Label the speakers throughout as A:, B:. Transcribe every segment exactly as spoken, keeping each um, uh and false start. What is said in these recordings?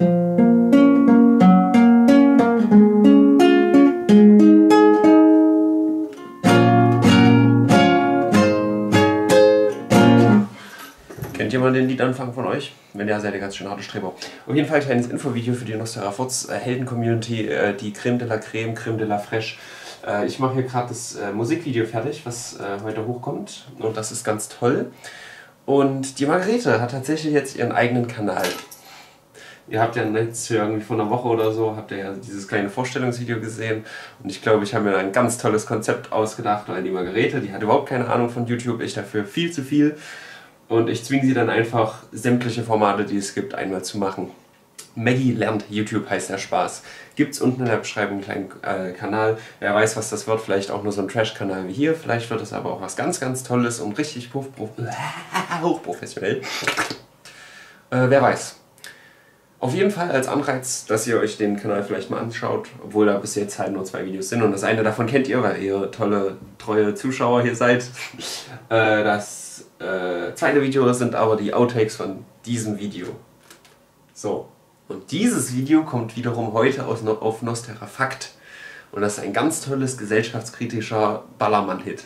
A: Kennt jemand den Liedanfang von euch? Wenn ja, seid ihr ganz schön harte Streber. Auf jeden Fall ein kleines Infovideo für die Nosterafots äh, Helden-Community, äh, die Creme de la Creme, Creme de la Fraiche. Äh, ich mache hier gerade das äh, Musikvideo fertig, was äh, heute hochkommt. Und das ist ganz toll. Und die Margarete hat tatsächlich jetzt ihren eigenen Kanal. Ihr habt ja jetzt irgendwie vor einer Woche oder so, habt ihr ja dieses kleine Vorstellungsvideo gesehen. Und ich glaube, ich habe mir ein ganz tolles Konzept ausgedacht, weil die Margarete, die hat überhaupt keine Ahnung von YouTube, ich dafür viel zu viel. Und ich zwinge sie dann einfach, sämtliche Formate, die es gibt, einmal zu machen. Maggie lernt YouTube heißt der Spaß. Gibt es unten in der Beschreibung einen kleinen äh, Kanal. Wer weiß, was das wird. Vielleicht auch nur so ein Trash-Kanal wie hier. Vielleicht wird es aber auch was ganz, ganz Tolles und richtig hochprofessionell. Äh, wer weiß. Auf jeden Fall als Anreiz, dass ihr euch den Kanal vielleicht mal anschaut, obwohl da bis jetzt halt nur zwei Videos sind. Und das eine davon kennt ihr, weil ihr tolle, treue Zuschauer hier seid. Äh, das äh, zweite Video sind aber die Outtakes von diesem Video. So. Und dieses Video kommt wiederum heute aus, auf Nosterafakt. Und das ist ein ganz tolles, gesellschaftskritischer Ballermann-Hit.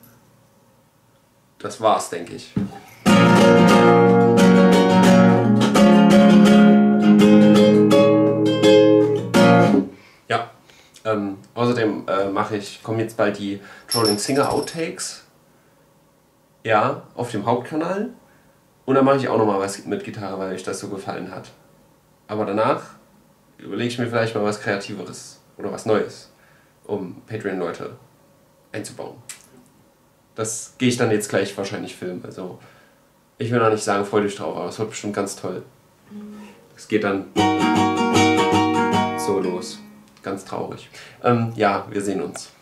A: Das war's, denke ich. Ja, ähm, außerdem äh, mache ich, kommen jetzt bald die Trolling Singer Outtakes. Ja, auf dem Hauptkanal. Und dann mache ich auch nochmal was mit Gitarre, weil euch das so gefallen hat. Aber danach überlege ich mir vielleicht mal was Kreativeres oder was Neues, um Patreon-Leute einzubauen. Das gehe ich dann jetzt gleich wahrscheinlich filmen. Also ich will noch nicht sagen, freut euch drauf, aber es wird bestimmt ganz toll. Es geht dann so los. Ganz traurig. Ähm, ja, wir sehen uns.